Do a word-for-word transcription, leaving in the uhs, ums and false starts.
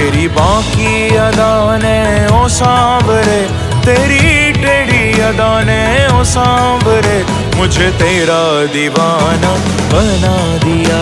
तेरी बाकी अदा ने ओ सांवरे, तेरी टेढ़ी अदा ने ओ सांवरे, मुझे तेरा दीवाना बना दिया।